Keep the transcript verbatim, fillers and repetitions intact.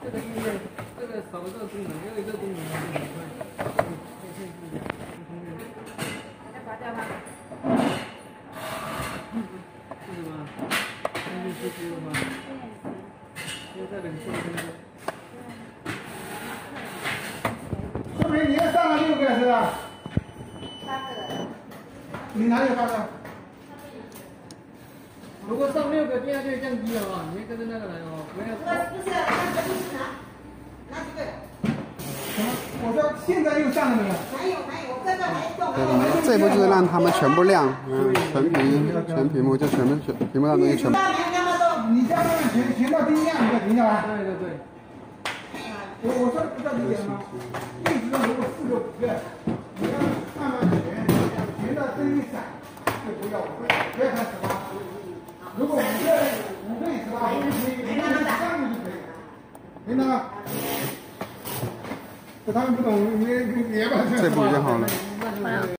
这个音乐，这个少一个功能，没有一个功能就很快。 要拔掉吗？ 是吗？那就继续了吗？现在冷气真的。 说明你要上了六个是吧？ 八个。 你哪有八个？ 如果上六个，电压就会降低了啊！你跟着那个来哦，不要。 不是，那个不是拿，拿这个。 什么？我说现在又上了没有？ 没有没有，我这个还动。 对，这步就是让他们全部亮，嗯，全屏全屏幕就全部全屏幕上东西全部。 你家那个全全到定亮，你再停下来。 对对对。 我我说不知道理解吗？一直如果四个五个，你要慢慢全，全到灯一闪就不要五个，不要看十八。如果五个五个以十八，你你你上面就可以了，明白吗？这他们不懂，你你也把这。 这步就好了。 那就